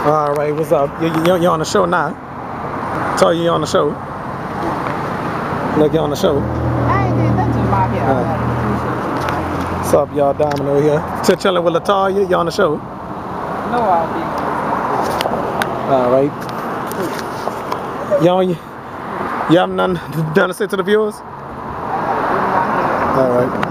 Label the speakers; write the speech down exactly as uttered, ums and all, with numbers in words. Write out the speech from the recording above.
Speaker 1: All right, what's up? You, you, you on the show now? Told you you on the show. Look, you on the show.
Speaker 2: I ain't did nothing to my hair.
Speaker 1: Uh, what's up, y'all? Domino here. Still chilling with Latoya. You on the show?
Speaker 2: No, I'll be.
Speaker 1: All right. Y'all, you, you have nothing done to say to the viewers? All right.